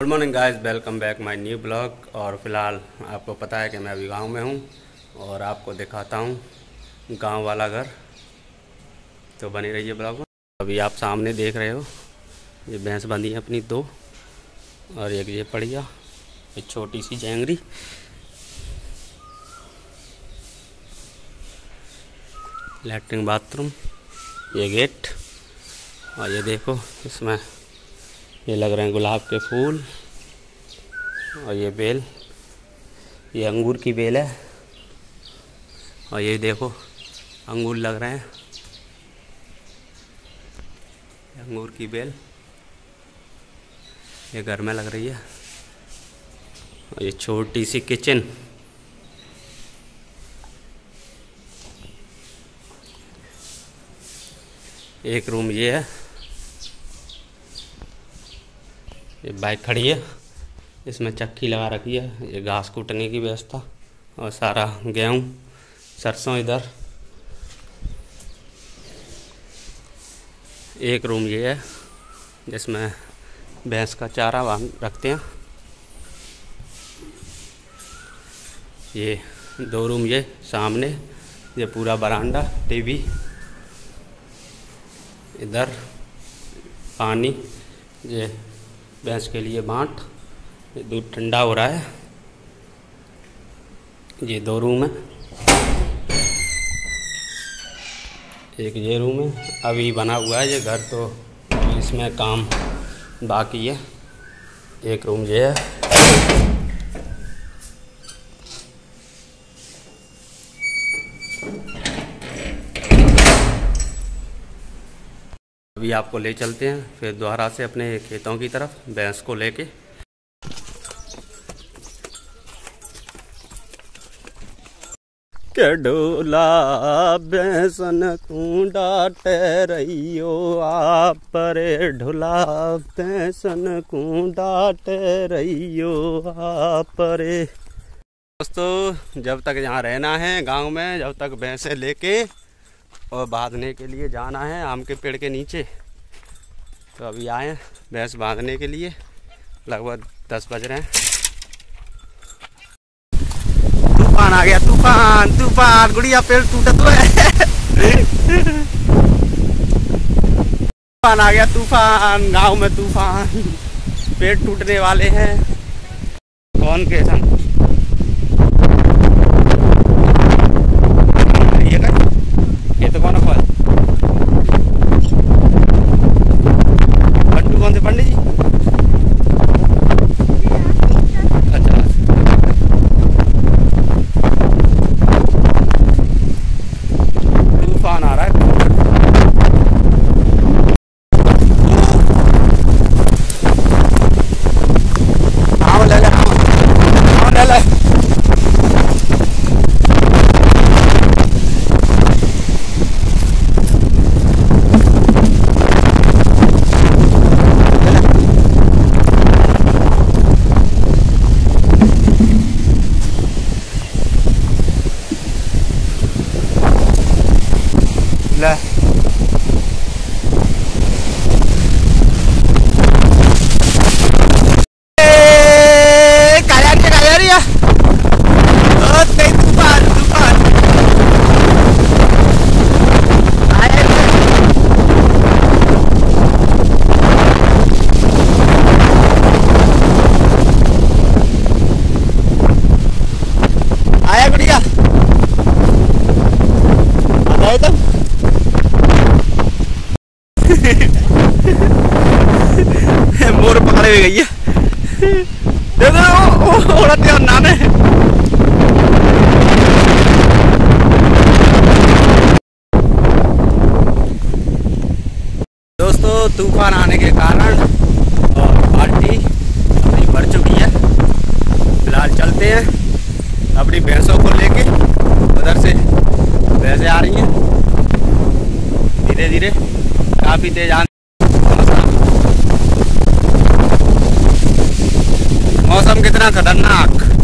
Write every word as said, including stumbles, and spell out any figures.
Good morning guys, welcome back my new blog. और फिलहाल आपको पता है कि मैं अभी गांव में हूं और आपको दिखाता हूं गांव वाला घर। तो बनी रहिए ब्लॉग में। अभी आप सामने देख रहे हो ये भैंस बंधी है अपनी दो, और एक ये पड़िया, एक छोटी सी जैंगरी। लैट्रिन बाथरूम, ये गेट, और ये देखो इसमें ये लग रहे हैं गुलाब के फूल, और ये बेल, ये अंगूर की बेल है, और ये देखो अंगूर लग रहे हैं, अंगूर की बेल ये घर में लग रही है। और ये छोटी सी किचन, एक रूम ये है, ये बाइक खड़ी है, इसमें चक्की लगा रखी है, ये घास कूटने की व्यवस्था, और सारा गेहूँ सरसों इधर। एक रूम ये है जिसमें भैंस का चारा बांध रखते हैं। ये दो रूम ये सामने, ये पूरा बरांडा, टीवी, इधर पानी, ये भैंस के लिए बांट, ये दूध ठंडा हो रहा है। ये दो रूम है, एक ये रूम है, अभी बना हुआ है ये घर, तो इसमें काम बाकी है। एक रूम ये है, अभी आपको ले चलते हैं फिर दोबारा से अपने खेतों की तरफ भैंस को लेके। के डोला भैंसन को डाटे रहियो आप रे, ढोला भैंसन को डाटे रहियो आप रे। दोस्तों, जब तक यहाँ रहना है गांव में, जब तक भैंसे लेके और बांधने के लिए जाना है आम के पेड़ के नीचे, तो अभी आए भैंस बांधने के लिए। लगभग दस बज रहे हैं। तूफान आ गया, तूफान तूफान, गुड़िया पेड़ टूटा तो है। तूफान आ गया, तूफान, गांव में तूफान, पेड़ टूटने वाले हैं। कौन के संग ये तो कौन है? पंडू कौन से पंडित जी? अच्छा, तूफान आ रहा है। हाँ ले ले, हाँ ले ले। मोर पकड़े हुए गई है, देखो उड़ते और नाने। दोस्तों, तूफान आने के कारण और पार्टी अपनी भर चुकी है। फिलहाल चलते हैं अपनी भैंसों को लेके। उधर से भैंसें आ रही हैं धीरे धीरे, काफी तेज आने। मौसम कितना खतरनाक।